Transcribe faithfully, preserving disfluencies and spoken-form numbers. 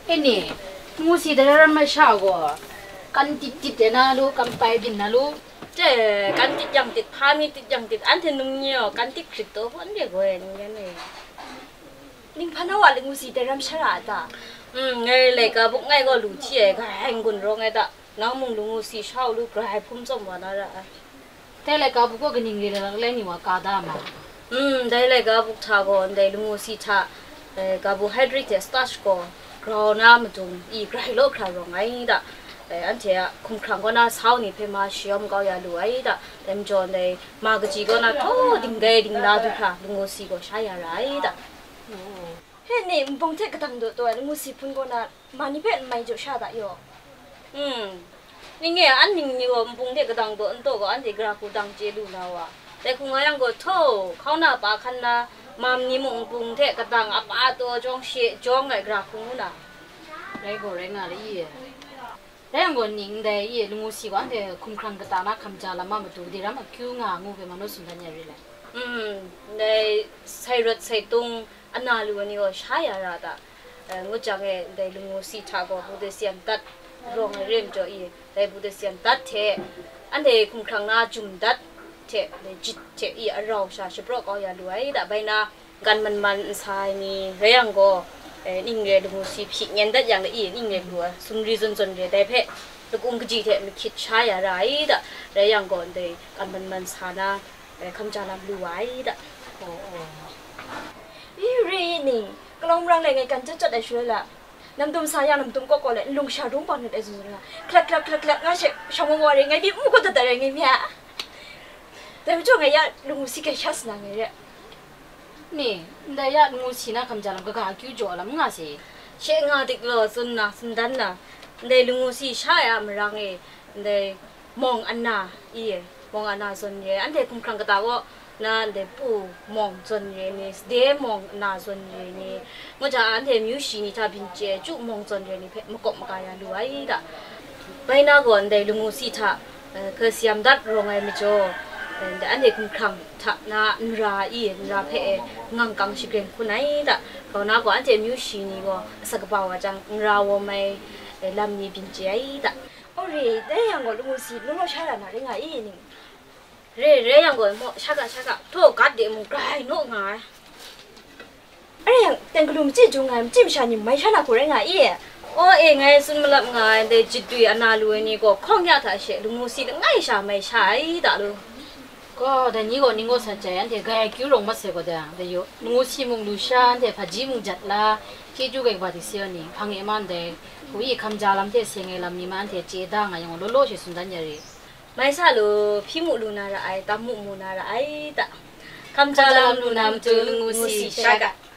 เอ็นี่งูสีแต่ละไม่ชาวก็กันติดติดเดนะลูกกันไปบินนะลูกเจ๊กันติดยังติดพามีติดยังติดอันเทนุ่งเนียวกันติดคริสโตฟันเดียวกันยังไงลิงพันธุ์ว่าลิงงูสีแต่ละไม่ชราตาอืมไงเลยก็พวกไงก็รู้เชี่ยก็แหงกุนร้องไงตาน้องมึงลุงงูสีชาวลูกก็ให้พุ่มสมวันนั่นแหละแต่เลยก็พวกก็กินเงินเลยเล่นนี่ว่ากาดามาอืมได้เลยก็พวกท่าก็ได้ลุงงูสีท่าเอ่อก็บุไฮดริตสตาร์ชก็กราวน้ำจุงอีกไรโลกคราวร้องไงตาเอออันเทียคุ้มครองก็น่าเศร้านี่เพื่อมาเชื่อมก็อย่าดูไอ้ด่ะเต็มจนเลยมากจีก็น่าโธ่ดิ่งเกดิ่งลาดูค่ะลุงโอซีก็ใช้อะไรด่ะเฮ้ยนี่มึงเทกระตังตัวตัวลุงโอซีพุ่งก็น่ามานี่เป็นไม่จุดชาติอยู่อืมนี่ไงอันนี้นี่ก็มึงเทกระตังตัวอันโตก็อันเด็กราคูดังเจดูแล้วอ่ะแต่คงยังก็โธ่เขาหน้าปากขันนะมานี่มึงมึงเทกระตังอ่ะป้าตัวจงเชี่ยจงไงกราคูน่ะไรก็ไรงานเลยแต่ยังก็นิ่งได้ยี่ลุงสีวันเดียคุ้มครองกระตานักคำจาละมามาดูดีแล้วมาคิวงางูไปมันรู้สุนทรยารีเลยอืมในใส่รถใส่ตุงอันนั้นล้วนนี่ก็ใช้อะไรต่างเอองูจังเอในลุงสีทากบุตรเสียนตัดรองเรียมจ่อยในบุตรเสียนตัดเทอันเดคุ้มครองน่าจุ่มตัดเทในจิตเทอีเราชาชิบรอกก็อย่าด้วยแต่ใบหน้ากันมันมันใส่นี่เรียงก็เออนิ่งเลยลุงสีผิดเงินตัดอย่างละเอียดนิ่งเลยหัวสุนรีจนจนเลยได้เพะลูกอุ้งกจีเทมันคิดใช้อะไรแต่เรียงก่อนเลยกันมันมันสานะคำจาลำรวยด่ะโอ้โหอีรีนี่กลองรังเลยไงกันจะจัดได้ช่วยละน้ำตุ้มสายน้ำตุ้มก็ก่อนเลยลุงชาดุ้งปอนได้สุดละคลักคลักคลักคลักงั้นเชชาวมัวเรื่องไงพี่มุกก็ตัดอะไรไงเมียแต่ช่วงไงยะลุงสิแกชัสนะไงเนี่ยนี่ได้ยะลุงสินะคำจาลำก็การคิวจ่อละมึงอ่ะสิเช่งาติกลอสุนนะสุนดันนะได้ลุงสิใช่อะมรังเอได้มองอันน่ะอีมองอันน่าสนใจอันเด็กคุ้มครองกระตากว่านั่นเด็กปู่มองสนใจนี่เด็กมองน่าสนใจนี่เมื่อจะอันเด็กมิวสินี่ถ้าพิจารณาจุมองสนใจนี่เพ่มกบมากายาดูไอ้ด่ะไปน่าก่อนเด็กลุงสิท่าเอ่อคือเสียมดัดรองไอ้ไม่จ่อแต่อันเด็กคุ้มครองท่าน่านราอีนราเพ่งังกังชิเกนคนไหนด่ะเขาน่าก่อนอันเด็กมิวสินี่ก็สักบ่าวจังราวไม่ลำนี้พิจารณาด่ะโอ้ยแต่ยังก็ลุงสิลุงเราใช้ละนะเรื่องไงอีนี่เร่เร่ยังก็หมดชักกะชักกะโทษกัดเดี๋ยวมึงไกลโน่ไงเอ้ยยังแต่ก็ลุงจีจุงไงจีบฉันยังไม่ใช่นะกูเรื่องไงอีโอ้เองไงสุนมาลับไงเดี๋ยวจิตดุยอันนาลุยนี่ก็ข้องยาถ่ายเชลุงสิง่ายชาไม่ใช่ด่าลูก็แต่นี่ก็นี่ก็สัจจะอันเดียก็คิวลงมาเสียก็ได้เดี๋ยวลุงสิมึงดูชาอันเดียพอจีมึงจัดละที่จูเก็บบัตรเสียนี่พังเอมันเดียกูอีคำจาลำเดียเสียงเอลำนี่มันเดียเจด้างไงยังโลโลชิสุนทรยารีไม่ใช่ลูพี่มุลูนาระไอตามุมุนาระไอตาคำจาลำลูนามจูลุงสีชัก